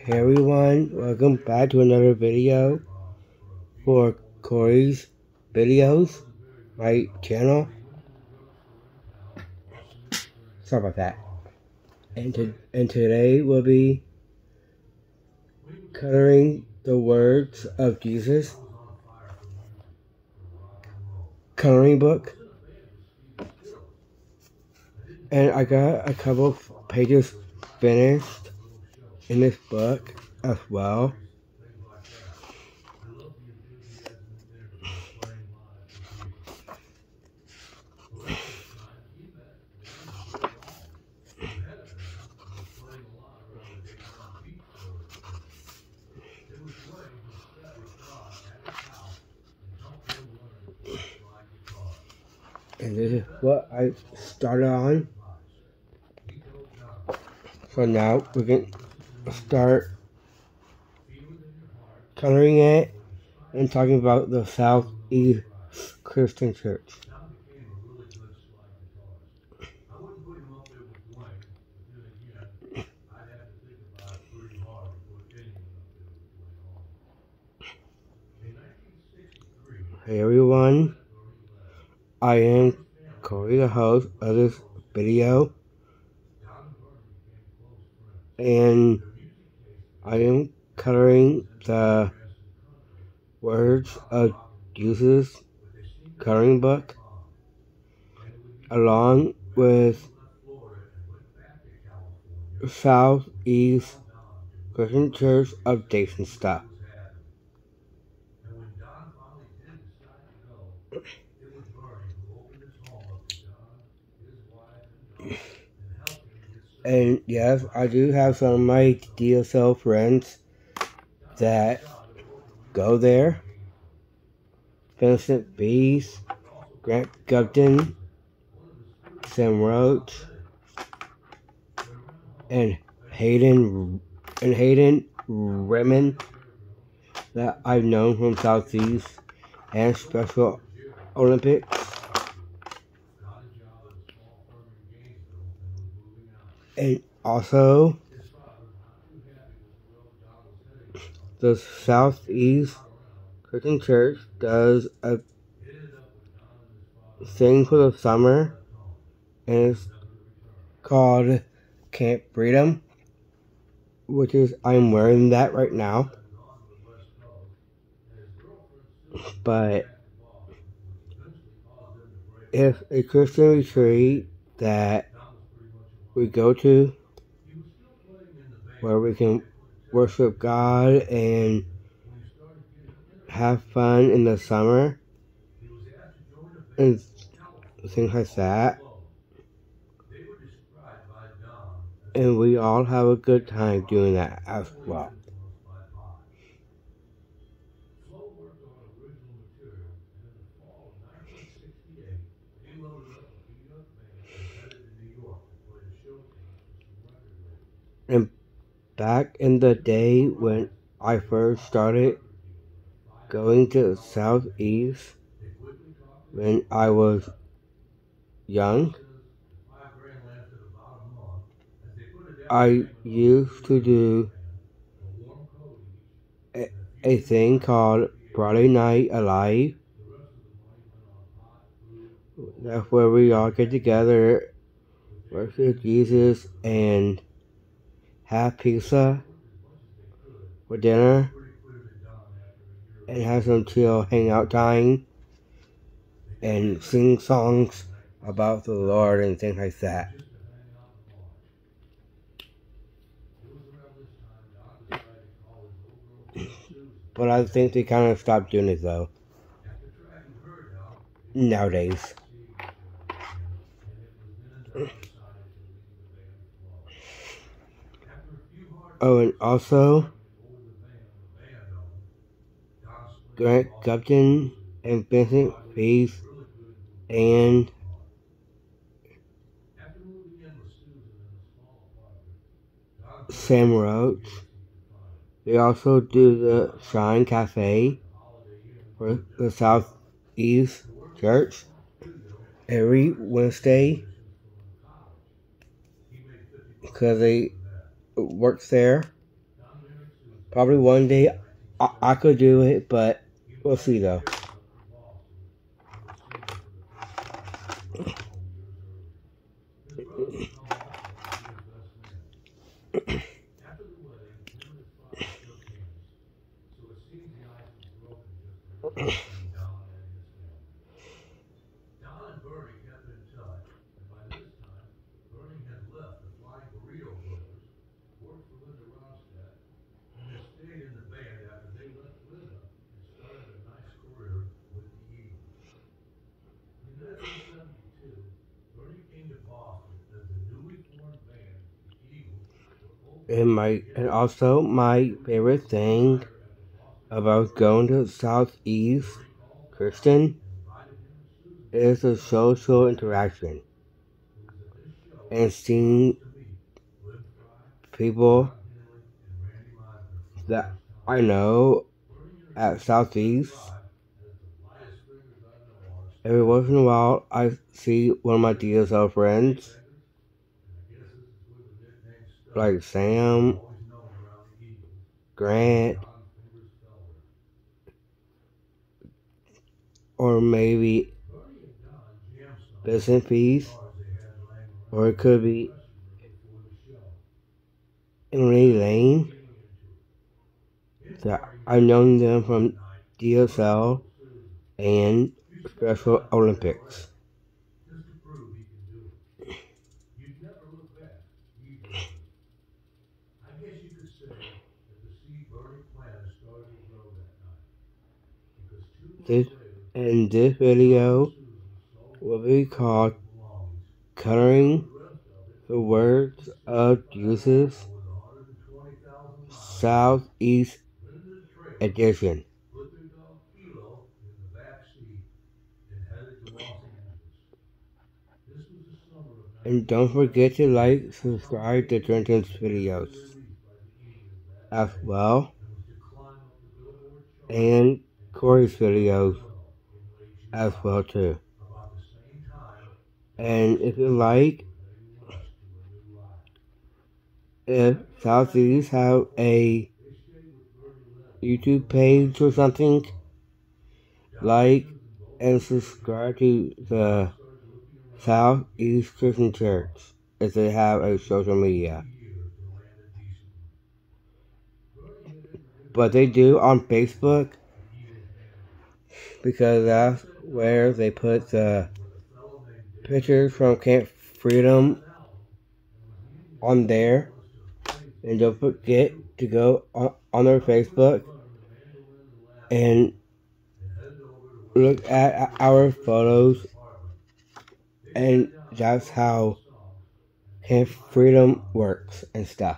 Hey everyone, welcome back to another video for Corey's videos, my channel. Sorry about that. And today we'll be coloring the words of Jesus coloring book. And I got a couple of pages finished in this book as well. And this is what I started on. So now we can start coloring it and talking about the Southeast Christian Church. Hey everyone, I am Corey, the host of this video, and I am coloring the words of Jesus coloring book along with Southeast Christian Church updates and stuff. And yes, I do have some of my DSL friends that go there. Vincent Bees, Grant Gupton, Sam Roach, and Hayden Redmond that I've known from Southeast and Special Olympics. And also the Southeast Christian Church does a thing for the summer, and it's called Camp Freedom, which is I'm wearing that right now. But if a Christian retreat that we go to where we can worship God and have fun in the summer and things like that, and we all have a good time doing that as well. And back in the day when I first started going to Southeast, when I was young, I used to do a thing called Friday Night Alive. That's where we all get together, worship Jesus, and have pizza for dinner, and have some chill hangout time, and sing songs about the Lord and things like that. But I think they kind of stopped doing it though, nowadays. Oh, and also Grant Gupton and Vincent Bees and Sam Roach, they also do the Shine Cafe for the Southeast Church every Wednesday because they work there. Probably one day I could do it, but we'll see though. And also my favorite thing about going to Southeast Christian is the social interaction and seeing people that I know at Southeast. Every once in a while, I see one of my DSL friends, like Sam, Grant, or maybe Vincent Peace, or it could be Emily Lane. That I've known them from DSL and Special Olympics. This video will be called Coloring the Words of Jesus Southeast Edition. And don't forget to like, subscribe to Trenton's videos as well, and Corey's videos as well too. And if you like, if Southeast have a YouTube page or something, like and subscribe to the Southeast Christian Church if they have a social media. But they do on Facebook, because that's where they put the pictures from Camp Freedom on there. And don't forget to go on their Facebook and look at our photos, and that's how Camp Freedom works and stuff.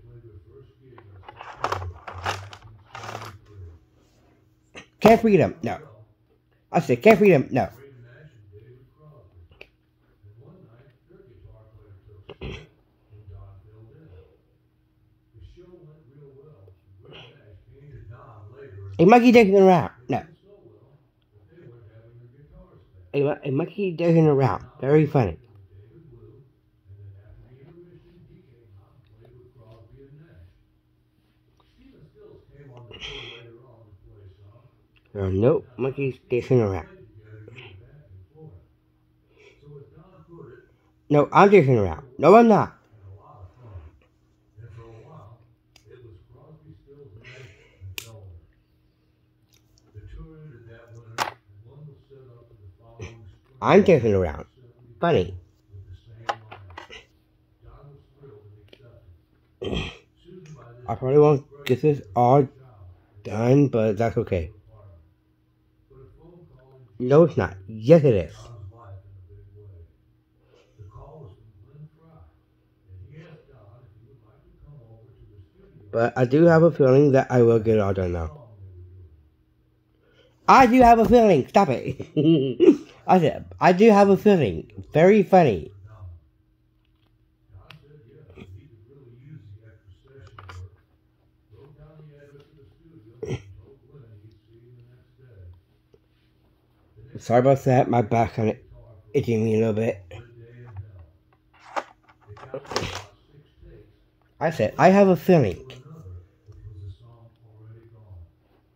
Camp Freedom, no. I said Camp Freedom, no. A monkey dancing around, no. A monkey dancing around, very funny. There are no monkeys dancing around. No, I'm dancing around. No, I'm not. I'm dancing around. Funny. I probably won't get this all done, but that's okay. No, it's not. Yes, it is. But I do have a feeling that I will get it all done now. I do have a feeling. Stop it. I said, I do have a feeling. Very funny. Sorry about that. My back kind of itching me a little bit. I said, I have a feeling.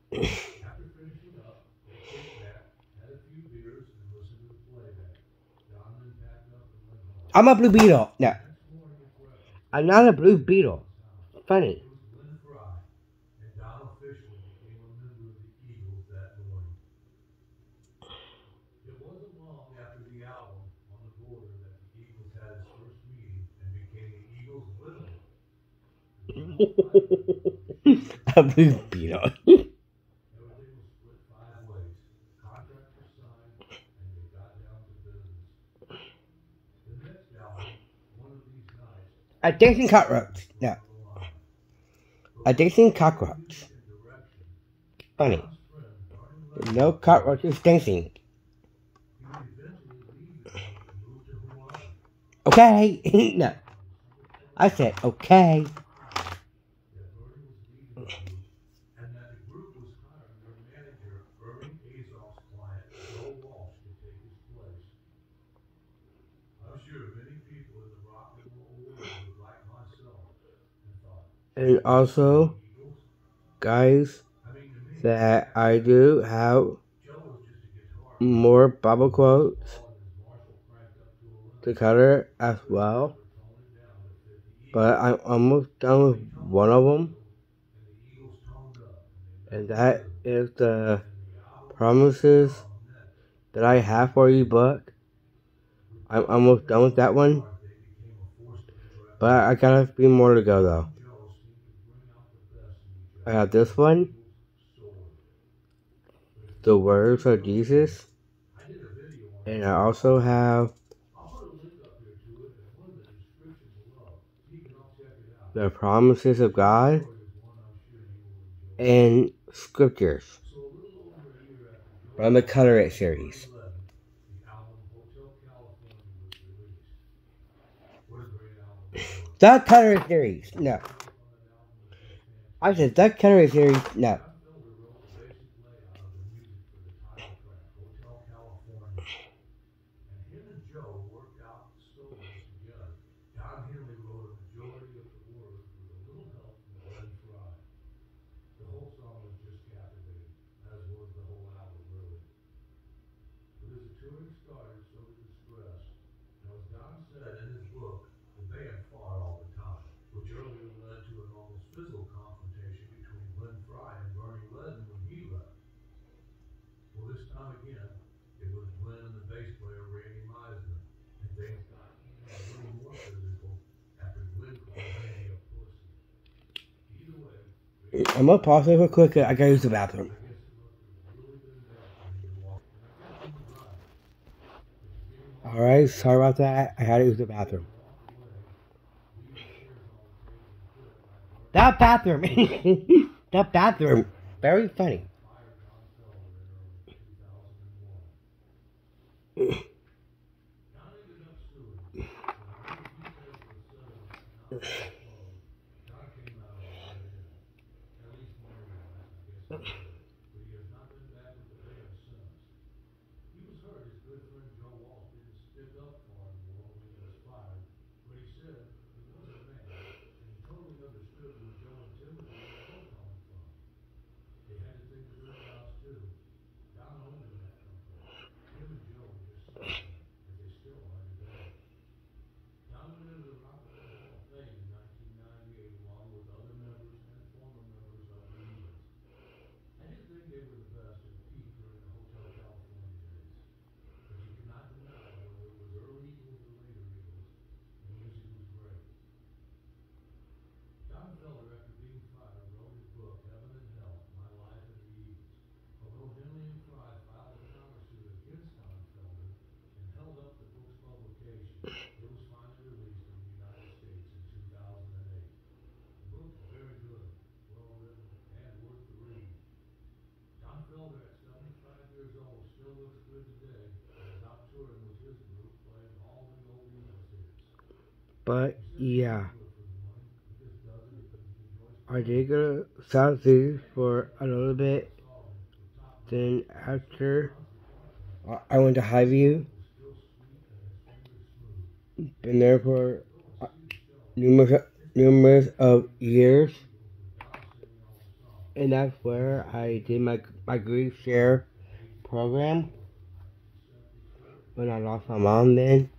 I'm a Blue Beetle. No, I'm not a Blue Beetle. Funny. A Blue Beetle. A dancing cockroach. No, a dancing cockroach. Funny. No cockroaches dancing. Okay. No, I said okay. And also, guys, that I do have more Bible quotes to cover as well. But I'm almost done with one of them. And that is the promises that I have for you book. I'm almost done with that one. But I got a few more to go though. I have this one. The words of Jesus. And I also have the promises of God and scriptures from the Color It series. The Color It series. No. I said the Color It series. No. I'm gonna pause it real quick. I gotta use the bathroom. Alright, sorry about that. I had to use the bathroom. That bathroom! That bathroom! Very funny. But yeah, I did go to South Sea for a little bit. Then after I went to Highview. Been there for numerous of years. and that's where I did my grief share program when I lost my mom then.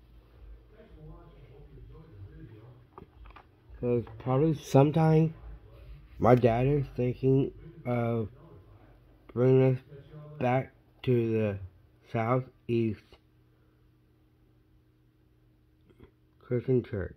Because probably sometime my dad is thinking of bringing us back to the Southeast Christian Church.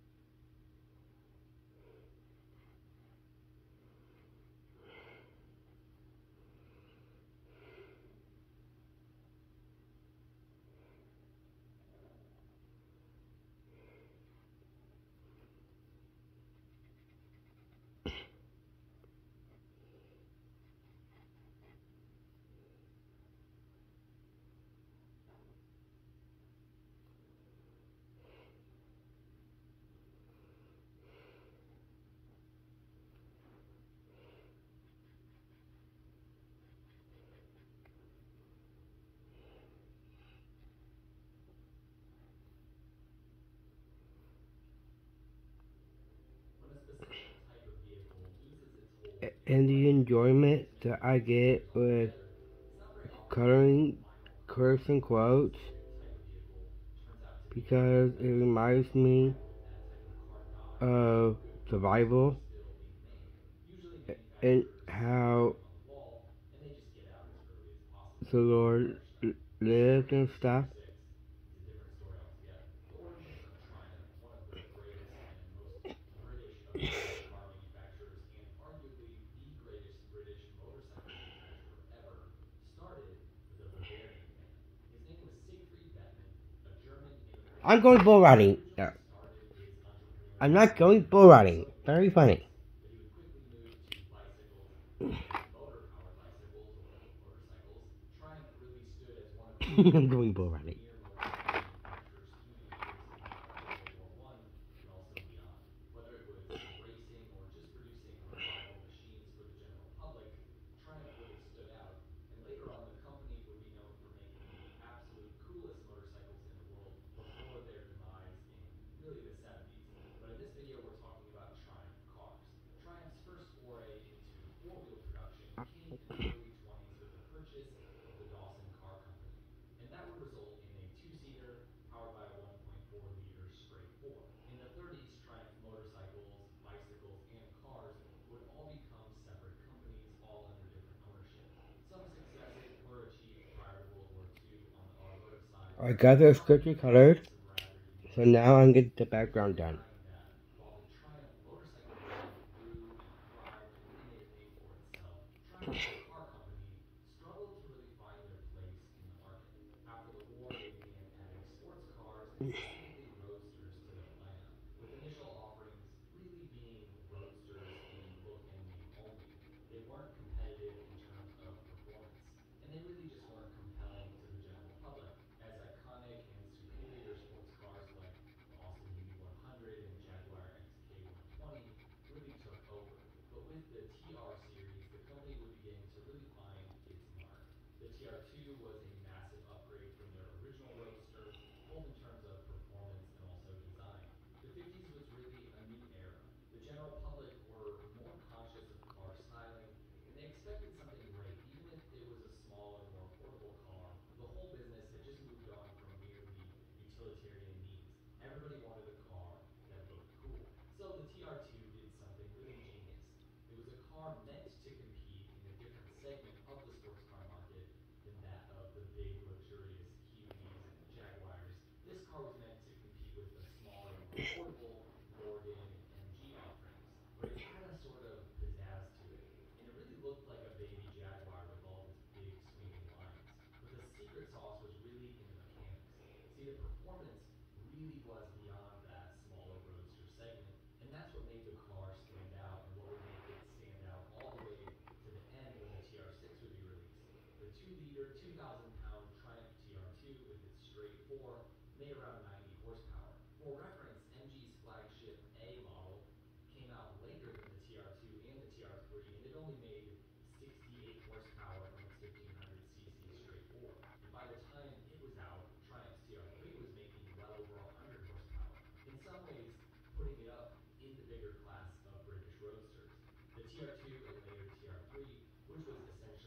And the enjoyment that I get with coloring Christian quotes because it reminds me of the Bible and how the Lord lived and stuff. I'm going bull riding. No, I'm not going bull riding. Very funny. I'm going bull riding. I got the scripture colored, so now I'm getting the background done.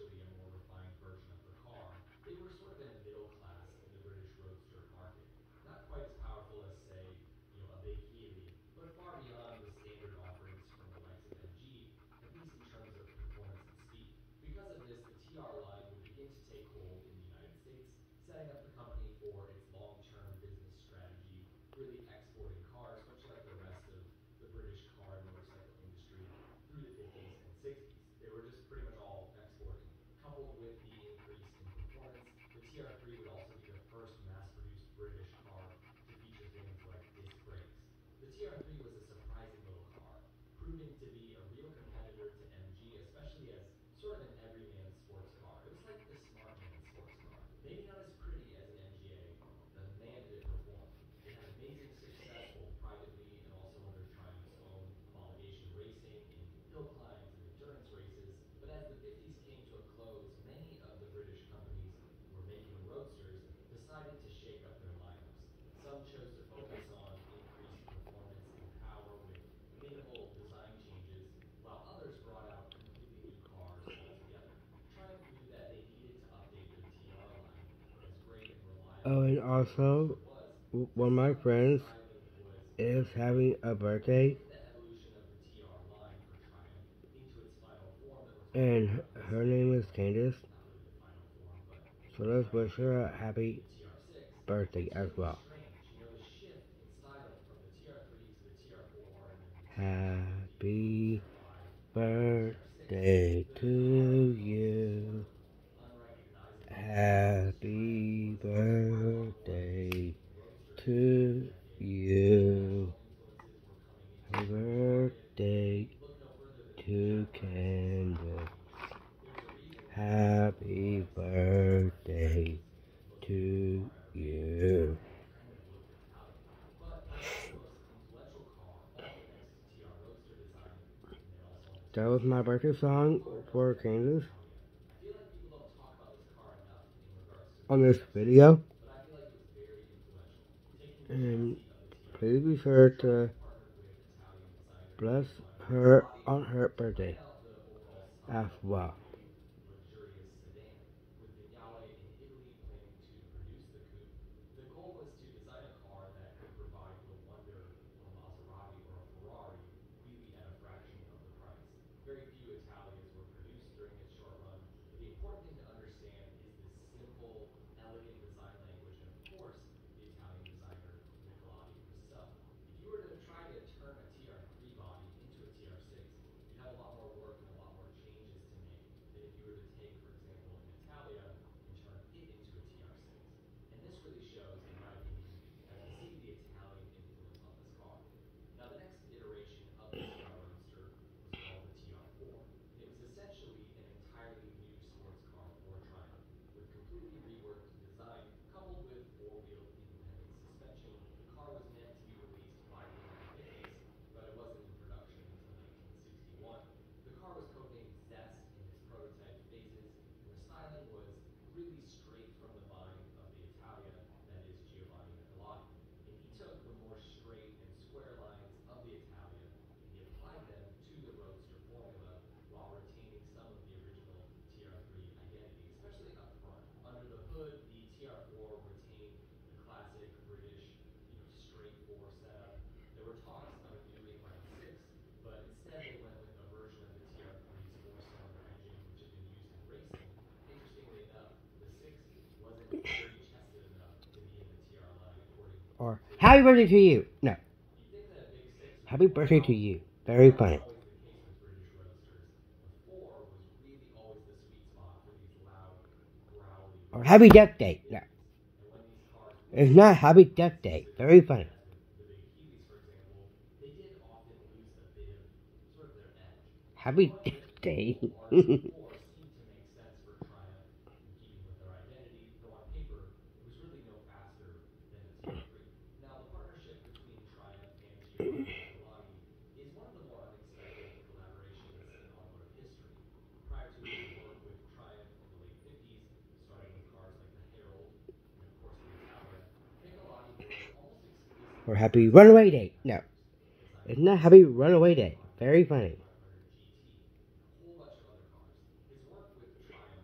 essentially a more refined version of the car. They were sort of in a middle class in the British roadster market. Not quite as powerful as, say, a big Healey, but far beyond the standard offerings from the likes of MG, at least in terms of performance and speed. Because of this, the TR line would begin to take hold in the United States, setting up the company for its long-term business strategy, really exporting cars, much like the rest of the British car and motorcycle industry through the 50s and 60s. They were just pretty much all exporting. Coupled with the increase in performance, the TR3 would also be the first mass-produced British car to feature things like disc brakes. The TR3 was a surprising little car, proving to be a real competitor to MG, especially as sort of an everyman sports car. It was like the smart man sports car. Maybe not as pretty as an MGA, but man did it perform. It had amazing success both privately and also under Triumph's own homologation racing in hill climbs and endurance races. But as the 50s came to a close, many of the British companies who were making roadsters decided to shake up their lineups. Some chose to focus on increased performance and power with minimal design changes, while others brought out completely new cars altogether. Triumph knew that they needed to update their TR line, but as great and Oh, reliable and as the also, Roadster was, to one of my sell it friends styling was is very having important. a When we birthday, look at the evolution of the TR line for Triumph into its final form that we're talking and about in this her name is video, Candace. not really the final form, but So the let's final wish her a iteration, happy the TR6, birthday it's as really well. strange. The shift in styling from the TR3 to the TR4 and then the TR2 even to the Happy TR5 and then the TR6, birthday the car to becomes sort you. of unrecognizable. Since Triumph Happy was still a lot more interested birthday in roadsters in the to mid-decade, you. international influences were coming into Happy the British market. birthday Look no further than the to Jaguars and Candace. Scion ranges. There's a reason that some of the Happy products in the TR birthday series, the most beautiful to car ever made, you. kind of look Italian. But perhaps the most influential car, also thanks to TR Roadster design, and then also on the That was my TR6, birthday is the song for Maranello Candace Italia. I feel like people don't talk about this car enough in regards to on this racing, video. but I feel like it was very influential. Taking the And chassis of the please be TR3, sure to Triumph partnered with Italian designer bless Giovanni her Angelati on her to plan birthday out the overall as style of well. the new luxurious sedan, with Vignale in Italy planning to produce the coupe. The goal was to design a car that could provide the wonder of a Maserati or a Ferrari, really at a fraction of the price. Very few Italias were produced during its short run, but the important thing to understand is this simple, elegant design language, and of course, the Italian designer Nicolati himself. If you were to try to turn a TR3 body into a TR6, you'd have a lot more work and a lot more changes to make than if you were to take, for example, an Italia and turn it into a TR6. And this really shows, in my opinion, as we see the Italian influence on this car. Now, the next iteration of the TR Roadster was called the TR4, and it was essentially an entirely new sports car for Triumph, with completely reworked design coupled with four-wheel independent suspension. The car was meant to be released by the 1950s, but it wasn't in production until 1961. The car was codenamed Zest in its prototype phases, and the styling was really straight from the mind of the Italia that is Giovanni Nicolati. And he took the more straight and square lines of the Italia and he applied them to the Roadster formula while retaining some of the original TR3 identity, especially up front. Under the hood, the TR4 retained the classic British, straight four setup. There were talks of a new inline-six, but instead they went with a version of the TR3's four-cylinder engine, which had been used in racing. Interestingly enough, the six wasn't heavy-chested enough to be in the TR line, according Or to happy birthday to Nicolati. you. No, You'd think that a big six would be happy more birthday to powerful, you. but Very that wasn't funny. always the case with British roadsters. The four was really always the sweet spot for these loud, growly Or happy racers death like the day. No, 50s. And when these cars it's wouldn't not perform happy death day. Very consistently, funny. as with the big Healeys, for example, they did often lose a bit of sort of their edge. So Happy going death with the day. larger four seemed to make sense for Triumph in keeping with their identity, though on paper it was really no faster than a TR3. Now, the partnership between Triumph and Giovanni Nicolati is one of the more unexpected collaborations in automotive history. Prior to his work with Triumph in the late 50s, starting with cars like the Herald and, of course, the Italia, Nicolati worked almost Or exclusively on happy classic runaway day. No, manufacturers, it's designing not things happy like the runaway day. F500, Very the funny. F500 GT, and a whole bunch of other cars. His work with Triumph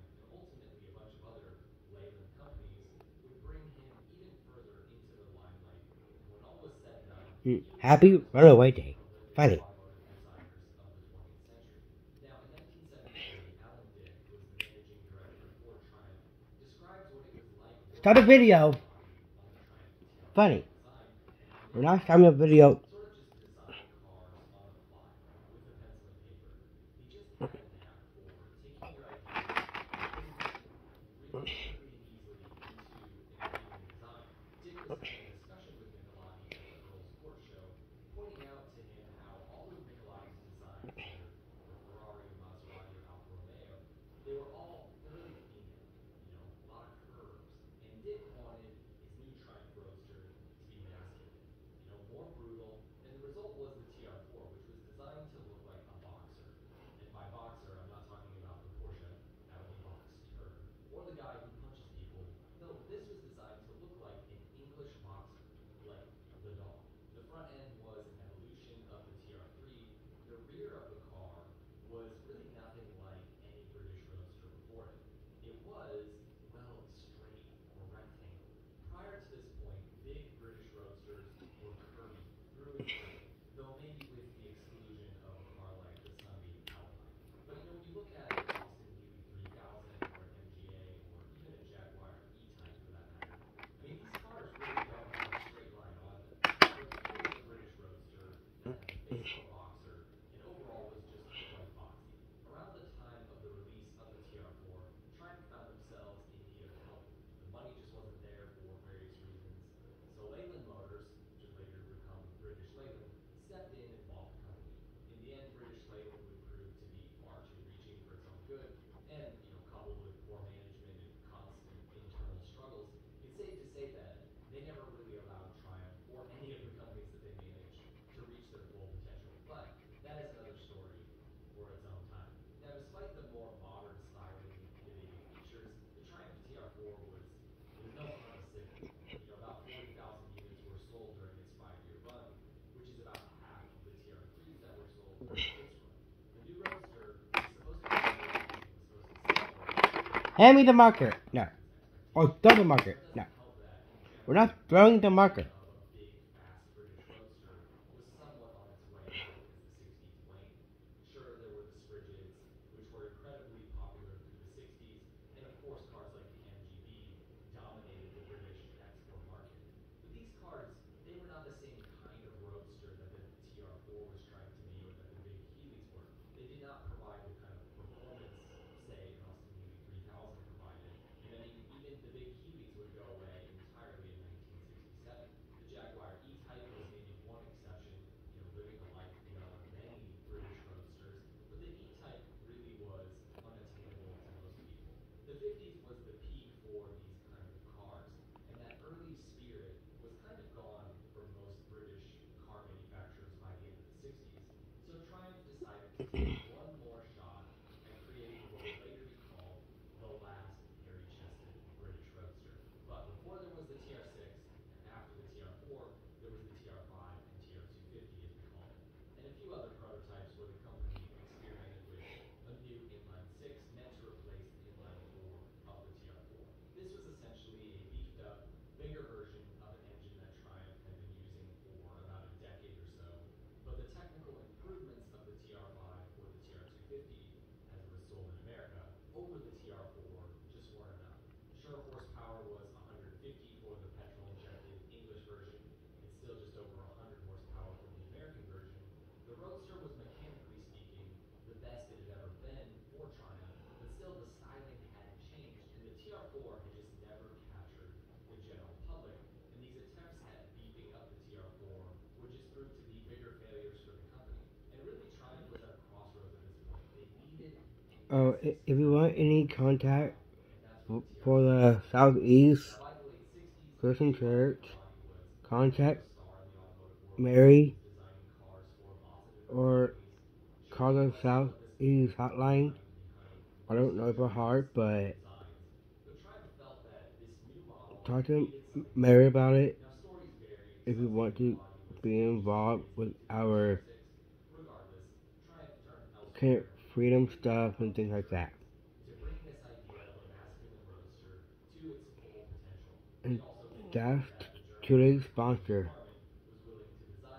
Happy Runaway Day. Funny. automotive designers of the 20th century. Now, in 1973, Alan Dick, who was the managing director of Ford Triumph, describes what it was like Start working a video. on the Triumph Funny. TR4 design and how We're Dick not starting a video. sort of just designed cars on the fly with a pencil and paper. He just had a knack for taking your ideas and putting them really quickly and easily into an appealing design. Dick was having a discussion with Michelotti at the Earl's Court Show, pointing out to him how all of Michelotti's designs, whether for Ferrari or Maserati or Alfa Romeo, they were all fairly female, a lot of curves. And Dick wanted his new Triumph Roadster to be masculine, more brutal. And the result was the TR4, which was designed to look like a boxer. And by boxer, I'm not talking about the Porsche, that would be Boxster, or the guy who punches people. No, this was designed to look like an English boxer, like the dog. The front end was an evolution of the TR3. The rear of the car was really nothing like any British Roadster before it. It was, well, straight or rectangle. Prior to this point, big British Roadsters were curvy through and through, though maybe with the exclusion of a car like the Sunbeam Alpine. But when you look at an Austin Healey 3000 or an MGA or even a Jaguar E-Type for that matter, I mean, these cars really don't have a straight line on them. But here was a British Roadster that had the face of a boxer and overall was just quite boxy. Around the time of the release of the TR4, Triumph found themselves in need of help. The money just wasn't there for various reasons. So Leyland Motors, which would later become British Leyland, stepped in and bought the company. In the end, British Leyland would prove to be far too reaching for its own good, and coupled with poor management and constant internal struggles, it's safe to say that they never really allowed Triumph or any of the companies that they managed to reach their full potential. But that is another story for its own time. Now, despite the more modern styling and innovative features, the Triumph TR4 was no Honda Civic. About 40,000 units were sold during its 5-year run, which is about half of the TR3s that were sold during its run. The new Roadster was supposed to be innovative and was supposed to sell more than Hand me the marker. No. Or throw the marker. That No. doesn't help that, in We're general, not throwing the marker. of a big, fast British Roadster was somewhat on its way out as the 60s waned. Sure, there were the Spridges, which were incredibly popular through the 60s, and of course cars like the MGB dominated the British export market. But these cars, they were not the same kind of roadster that the TR4 was trying to be or that the big Healeys were. They did not provide the kind of performance, say, an Austin Healey 3000 provided. And I mean, even the big Healeys would go away entirely in 1967. The Jaguar E-Type was maybe one exception, living a life beyond many British roadsters, but the E-Type really was unattainable to most people. The 50s was the peak for these kinds of cars, and that early spirit was kind of gone for most British car manufacturers by the end of the 60s. So Triumph decided to take one more shot at creating what would later be called the last hairy-chested British roadster. But before there was the TR6 and after the TR4, there was the TR5 and TR250 as we call it, and a few other prototypes where the company experimented with a new inline 6 meant to replace the inline 4 of the TR4. This was essentially a beefed up, bigger version of an engine that Triumph had been using for about a decade or so, but the technical improvements of the TR5 or the TR250, as it was sold in America, over the TR4 just weren't enough. Sure, horsepower was 150 for the petrol-injected English version. It's still just over 100 horsepower for the American version. The Roadster was, mechanically speaking, the best it had ever been for Triumph, but still the styling hadn't changed, and the TR4 had just never captured the general public, and these attempts at beefing up the TR4 would just prove to be bigger failures for the company. And really, Triumph was at a crossroads at this point. They needed a Oh, consistent if you want any now, contact and that's when the for TR6 the came along. Southeast Now, by the late 60s, Christian Giovanni Church, Michelotti was kind of contact a star in the automotive world. He Mary was designing cars for lots of different or companies. Sure, call he the was at this point Southeast the hotline. mind behind I most don't of know by Triumph's heart, but designs. But Triumph felt that this new model talk to needed something Mary different. about it Now, stories vary. if you Some say want to Michelotti was be just involved with crazy to do the our TR6. Regardless, Triumph turned kind of elsewhere and freedom really stuff found and things like Triumph that. to bring this idea of a masculine roadster to its full potential. It And also came out that's that the German today's Heinrich sponsor. Harman was willing to design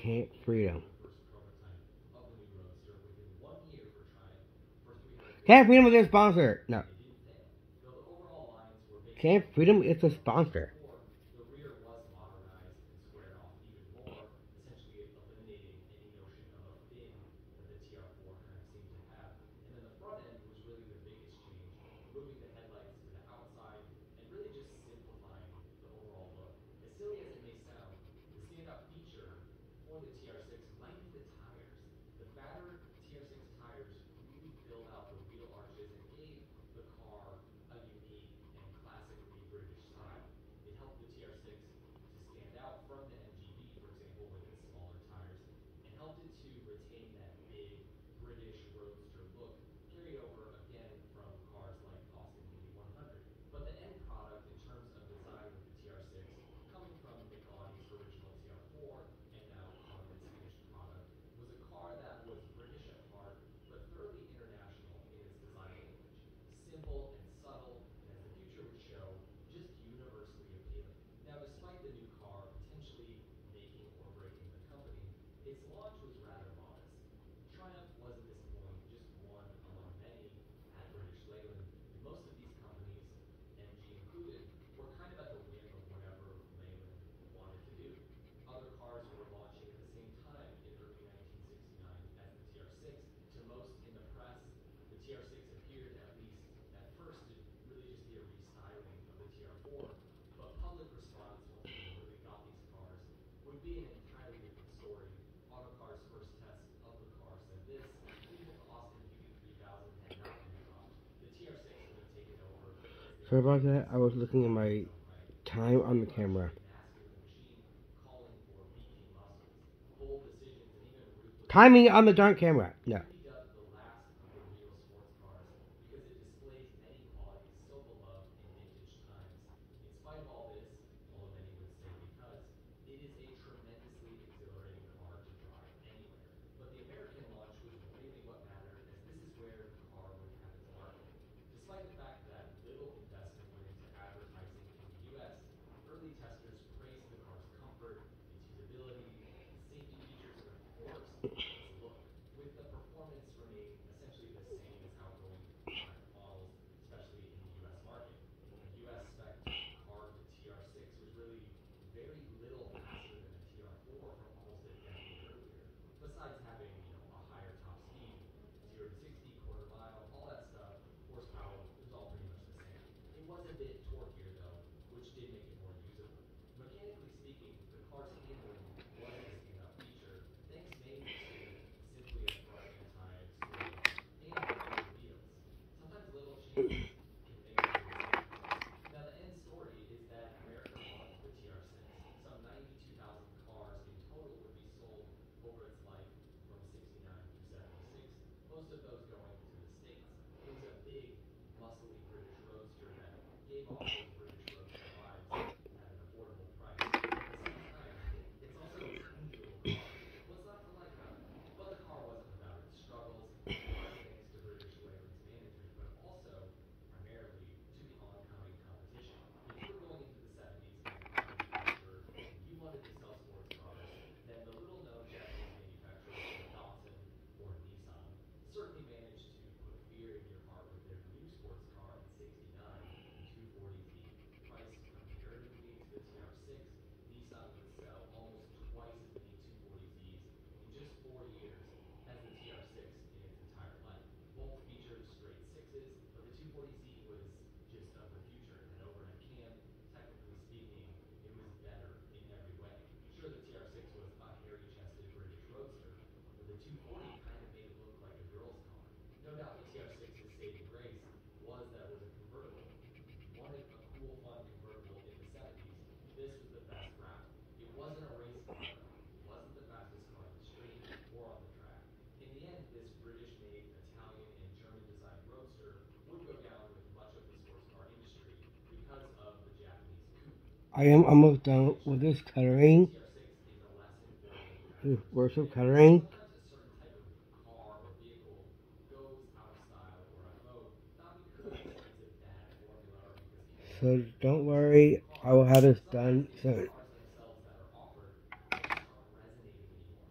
Camp Freedom. the first prototype of the new Roadster within 1 year for Triumph for $350. Camp Freedom is their sponsor. No. They didn't fail. Though the overall lines were based Camp on Freedom is a the sponsor. the rear was modernized and squared off even more, essentially eliminating any notion of a fin that the TR4 kind of seemed to have. And then the front end was really the biggest change, moving the headlights to the outside and really just simplifying the overall look. As silly as it may sound, the standout feature for the TR6 might be the tires. The fatter TR6 tires really filled out the wheel arches and gave the car a unique and classically British style. It helped the TR6 to stand out from the MGB, for example, with its smaller tires, and helped it to retain that big British roadster look carried over again from cars like Austin Indy 100. But the end product in terms of design with the TR6, coming from Michelinie's original TR4 and now Karmann's finished product, was a car that was British at heart, but thoroughly international in its design language. Simple and subtle, and as the future would show, just universally appealing. Now, despite the new car potentially making or breaking the company, its launch was rather modest. Triumph was at this point just one among many at British Leyland, and most of these companies, MG included, were kind of at the whim of whatever Leyland wanted to do. Other cars were launching at the same time in early 1969 as the TR6. To most in the press, the TR6 appeared, at least at first, to really just be a restyling of the TR4, but public response, once people really got these cars, would be an entirely different story. Autocar's first test of the car said this: even if the Austin Beauty 3000 had not been dropped, the TR6 would have taken over as the Sorry about that. I was looking at my time on the camera. masculine machine calling for beefy muscles, bold decisions, and even ruthless. Timing on the darn camera. No. Could be dubbed the last of the real sports cars because it displays many qualities so beloved in vintage times. In spite of all this, although many would say because, it is a tremendously exhilarating car to drive anywhere. But the American launch was really what mattered, as this is where the car would have its market. Despite the fact that little investment went into advertising in the US, early testers praised the car's comfort, its usability, its safety features, and of course, its look, with the performance remaining essentially the same as outgoing Triumph models, especially in the US market. A US spec car, the TR6, was really very little faster than a TR4 from almost a decade earlier. Besides having, a higher top speed, 0 to 60, quarter mile, all that stuff, horsepower, it was all pretty much the same. It was a bit torquier though, which did make it more usable. Mechanically speaking, the car's handling was the standout feature, thanks mainly to simply a front anti-swerve and wider wheels. Sometimes little changes can make a big difference. Now the end story is that America won the TR6. Some 92,000 cars in total would be sold over its life from 69 through 76, most of those going to the States. It was a big, muscly British roadster that gave off those British roadster vibes at an affordable price. At the same time, it's also a tiny little car. What's not to like about it? But the car wasn't without its struggles, in part thanks to British Leyland's management, but also primarily to the oncoming competition. If you were going into the 70s as a car manufacturer and you wanted to sell sports cars, then the little-known Japanese manufacturers like Datsun or Nissan certainly managed to put fear in your heart with their new sports car in '69, the 240Z. Priced comparatively to the TR6, Nissan would sell almost twice as many 240Zs in just 4 years as the TR6 in its entire life. Both featured straight sixes, but the 240Z was just of the future, and over at CAM, technically speaking, it was better in every way. Sure, the TR6 was a hairy-chested British roadster, but the 240 kind of made it look like a girl's car. No doubt the TR6's saving grace was that it was a convertible. If you wanted a cool, fun convertible in the 70s, this was the best route. It wasn't a race car, though. It wasn't the fastest car on the street or on the track. In the end, this British-made, Italian, and German-designed roadster would go down with much of the sports car industry because of the Japanese coupe. I am almost done with this coloring. TR6 is a lesson for This manufacturers. works of coloring. Sometimes a certain type of car or vehicle goes out of style or out of vogue, not because it's a bad formula or because people So don't worry, I will have this done soon. cars themselves that are offered just aren't resonating anymore.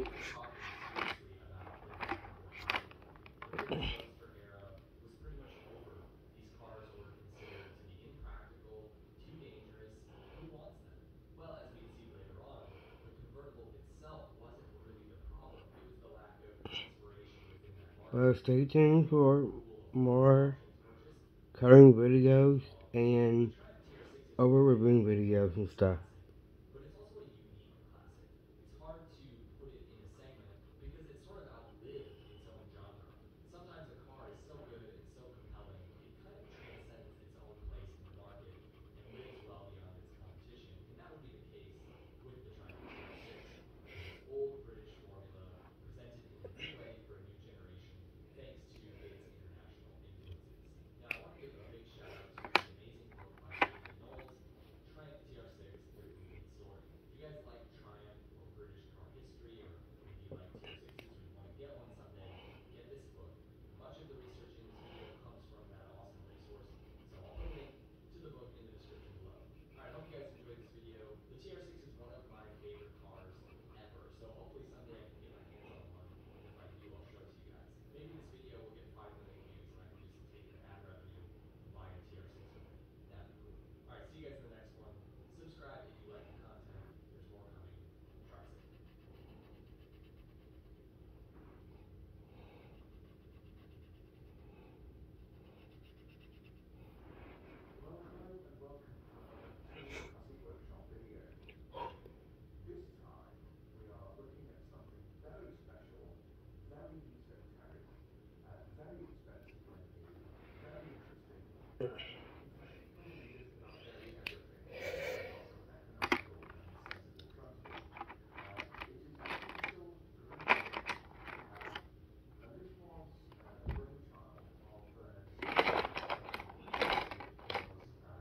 talking seriously about the death of their property. The British Roadster era was pretty much over. These cars were considered to be impractical, too dangerous. Who wants them? Well, as we'd see later on, the convertible itself wasn't really the problem. It was the lack of inspiration within that But market. stay tuned for Cool more options purchased. coloring videos and The Triumph TR6 is over great. reviewing videos and It's a stuff. classic, but it's also a unique classic. It's hard to put it in a segment because it sort of outlived its own genre. Sometimes a car is so good and so compelling, it kind of transcends its own place in the market and lives well beyond its competition. And that would be the case with the Triumph TR6. This old British formula presented in a new way for a new generation thanks to its international influences. Now, I want to give a big shout out to the amazing book by Nathan Knowles, Triumph TR6, The Complete Story. If you guys like Triumph or British car history, or maybe you like TR6s or you want to get one someday, get this book. Much of the research in this video comes from that awesome resource, so I'll put a link to the book in the description below. Alright, I hope you guys enjoyed this video. The TR6 is one of my favorite cars ever, so hopefully someday I can get my hands on one, and if I do, I'll show it to you guys. Maybe this video will get 5 million views and I can do some taken ad revenue and buy a TR6 with it. That'd be cool. Alright, see you guys in the next one. Subscribe if you like the content. There's more coming. Drive safe. Well, hello and welcome to the Classic Workshop video. This time we are looking at something very special, very esoteric, very expensive when new, very interesting, in fact probably just about very everything, both economical and sensible front of it. It is the Pixel Gravity. Now this was a brainchild of Stephen Stanley, who was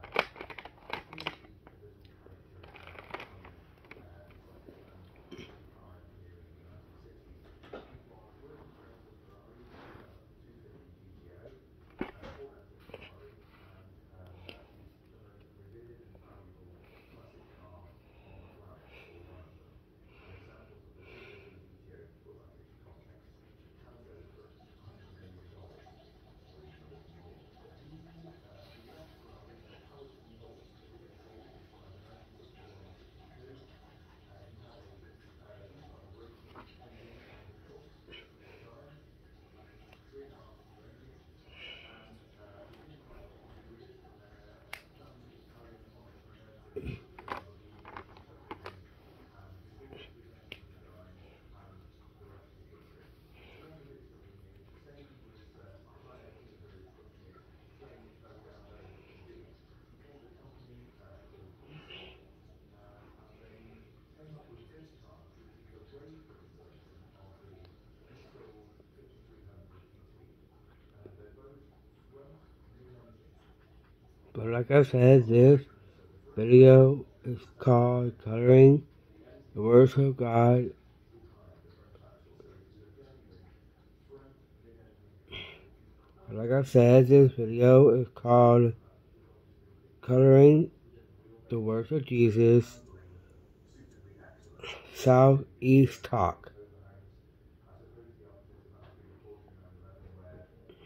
hugely little character from Scotland empire here in the 1960s. He was working for Enzo Ferrari to develop the 250 GTO for Enzo Ferrari, and he's done a revered and valuable classic car on McLaren for one of them. And examples of the 250 GTO, to put that into context, can go for $100 million or even more. The left Ferrari, the powered V8 V6 by the 1961 GT2. He had a V12 racing engine on the shortest stroke of all time, 3.5-litre engine, and he didn't quite get his careers from there. Found Italian entrepreneurs that he could put in Lamborghini, he took them in, and before 2009, and the rest is history. At the end of his career, he said he was hired in a very touchy strange low-down way indeed. He formed a company called Diesel, and they came up with this car, which is the wavering version of the Diesel 5300 GT. They're both front mid-engine. But like I said, this So the first video is is called Coloring the Words of God. behind the front axle, so it is a genuine front mid-engine car, which is quite Like I said, this video is called with obviously Coloring hidden the wheelbase, Words of Jesus, handling suitably excellent, Southeast Talk. overhangs, as opposed to the opposite of that of the Porsche 911 where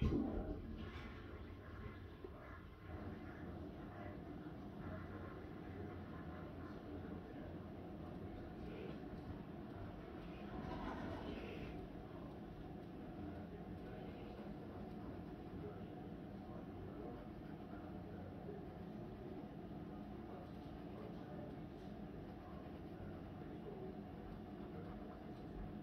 you don't get any of that. And the wheel is almost bare of recent services. This particular car is very successful as it has its conversion slightly lower and a bit more sleepy, but by the time you see this car in full, the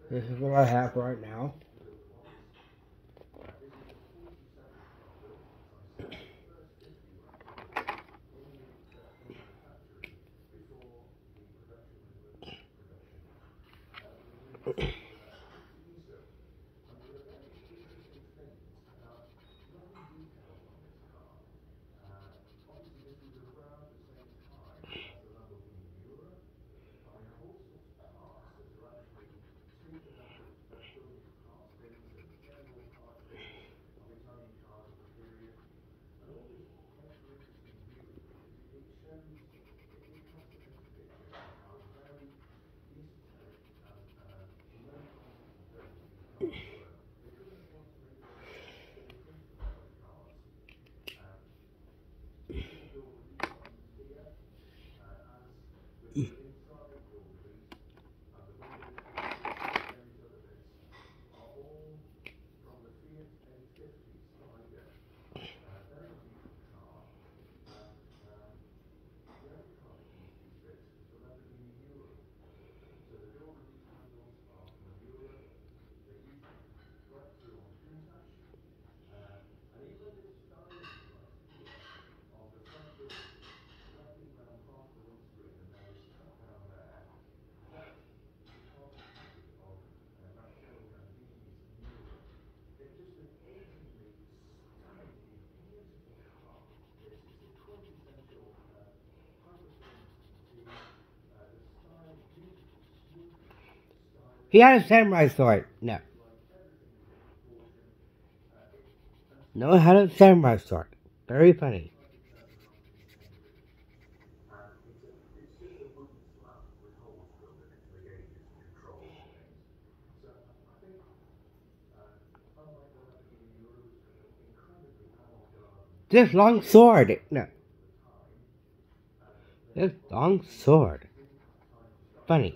This is what I have right now. He had a samurai sword. No. No, it had a samurai sword. Very funny. This long sword. No. This long sword. Funny.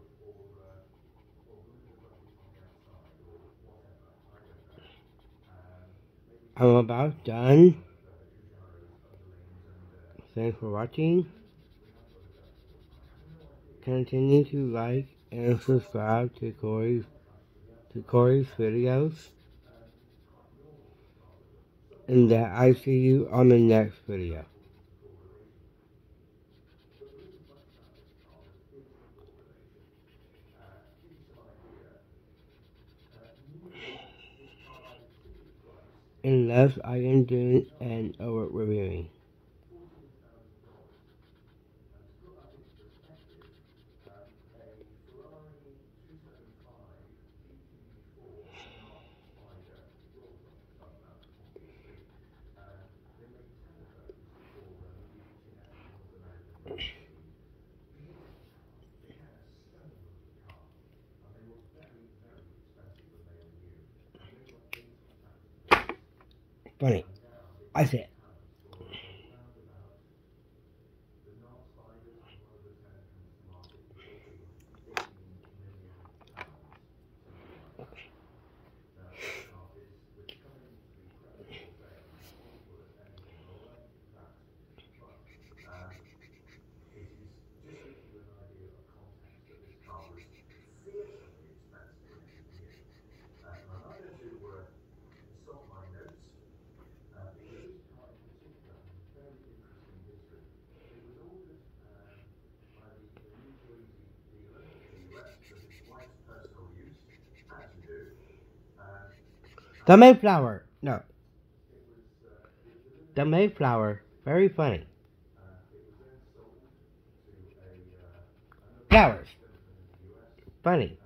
I'm about done. Thanks for watching. Continue to like and subscribe to Corey's videos. And that I see you on the next video. Unless I am doing an over-reviewing. Funny. I see it. The Mayflower. No. The Mayflower. Very funny. Flowers. Funny.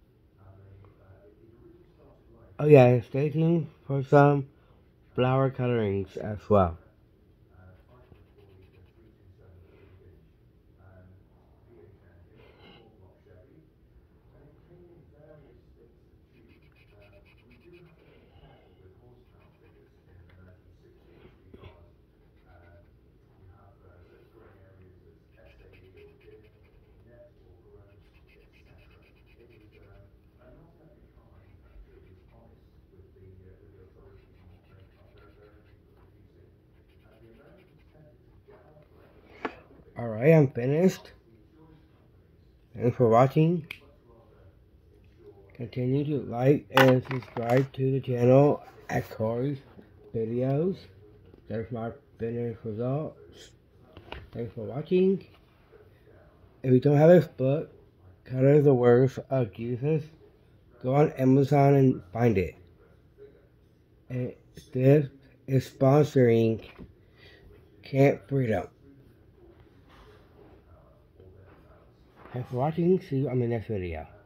Oh yeah, stay tuned for some flower colorings as well. Alright, I'm finished. Thanks for watching. Continue to like and subscribe to the channel at Corey's Videos. There's my finished results. Thanks for watching. If you don't have this book, Color the Words of Jesus, go on Amazon and find it. And this is sponsoring Camp Freedom. Thanks for watching. See you on the next video.